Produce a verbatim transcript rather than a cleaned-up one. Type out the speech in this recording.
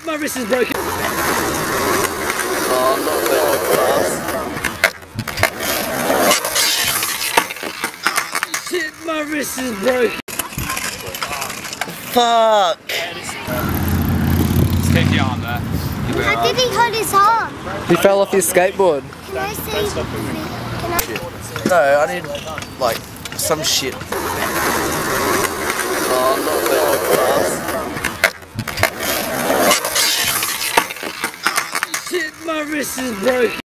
my wrist is broken. Oh, I'm not going fast. Shit, my wrist is broken. Fuck. Just keep your arm there. How did he hold his arm? He fell off his skateboard. Can I see? Can I? No, I need, like, some shit. Oh, I'm not going fast. Shit, my wrist is broken.